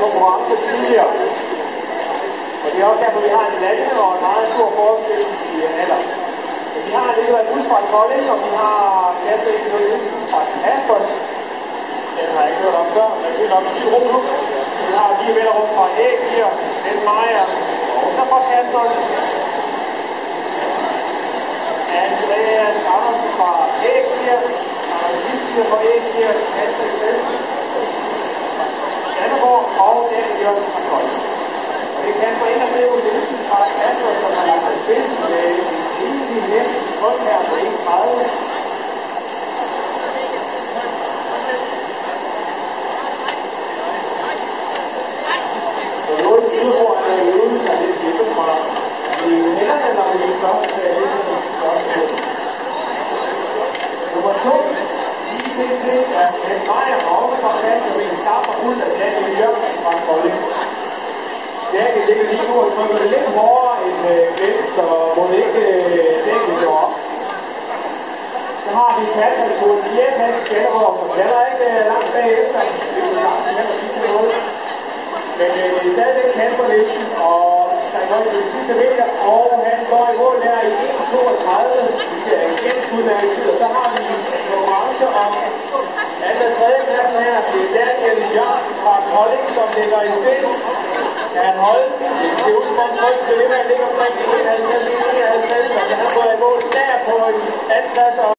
konkurrencer tidligere. Og det er også derfor, vi har en blanding og en meget stor forskel i alder. Men vi har Nikolaj Busch fra Kolding, og vi har Kasper Egensen Nielsen fra Aspers. Den har jeg ikke hørt om før, men det er nok en rum nu. Vi har lige Venderup fra Ægir, Den Meyer, og så fra Kaspers. Andreas Andersen fra Ægir, Anders Lisbjerg fra Ægir, Kasper Egensen fra Skanderborg og Daniel Jørgensen fra Kolding. Og det kan få Kasper Egensen fra Aspers, som har lagt en spil med en rimelig net hold her på 1.30. Nummer 2, ICT er Den Meyer og også fra Kasper, og vi kan starte fra fuldt af Daniel Jørgensen fra Kolding. Daniel ligger lige nu og trykker det lidt hårdere end Glenn, så må det ikke Daniel gå op. Så har vi Kasper på en 4. plads i Skanderborg, som heller ikke langt bagefter. Det er jo langt til at sige noget. Men det er stadigvæk Kasper Nielsen, og der er godt i de sidste meter, og han går i mål der i 1.32. Det er en kæmpe udmærket tid, og så har vi en konkurrence om anden og tredje pladsen her. Det er Daniel Jørgensen fra Kolding, som ligger i spids. Kan han holde? Det ser ud som om tryk til det, der ligger omkring 51, 51, og han har gået i mål der på en anden plads.